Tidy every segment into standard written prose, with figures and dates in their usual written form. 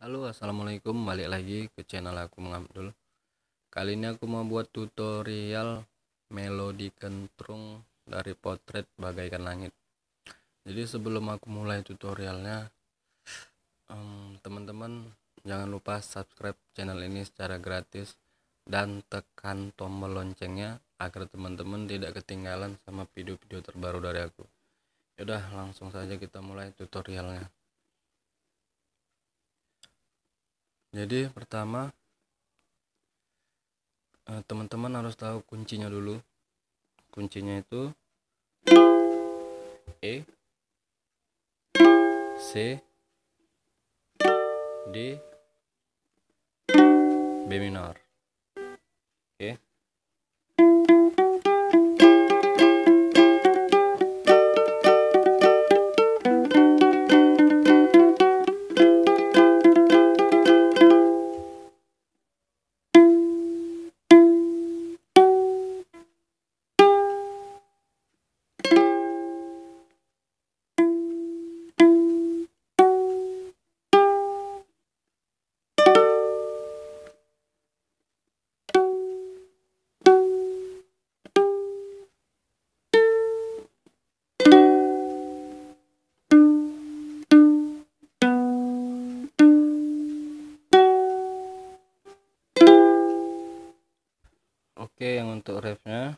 Halo, assalamualaikum. Balik lagi ke channel aku Mang Abdul. Kali ini aku mau buat tutorial melodi kentrung dari potret bagaikan langit. Jadi sebelum aku mulai tutorialnya, teman-teman jangan lupa subscribe channel ini secara gratis dan tekan tombol loncengnya agar teman-teman tidak ketinggalan sama video-video terbaru dari aku. Yaudah, langsung saja kita mulai tutorialnya. Jadi pertama, teman-teman harus tahu kuncinya dulu. Kuncinya itu E, C, D, B minor. Oke. Oke, yang untuk refnya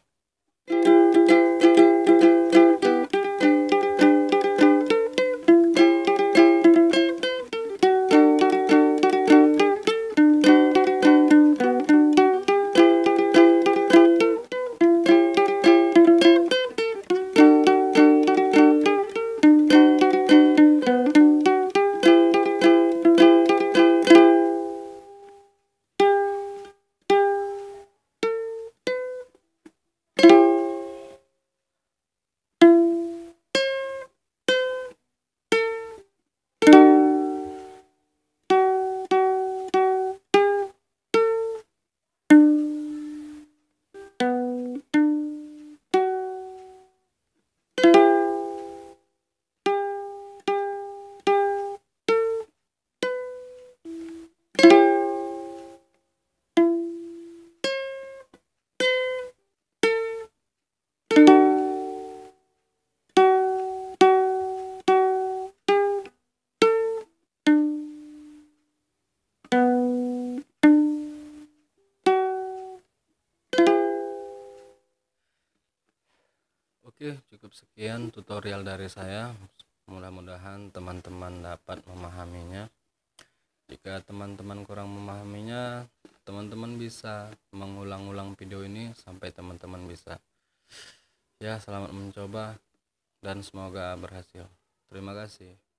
Oke, cukup sekian tutorial dari saya. Mudah-mudahan teman-teman dapat memahaminya. Jika teman-teman kurang memahaminya, teman-teman bisa mengulang-ulang video ini sampai teman-teman bisa. Ya, selamat mencoba dan semoga berhasil. Terima kasih.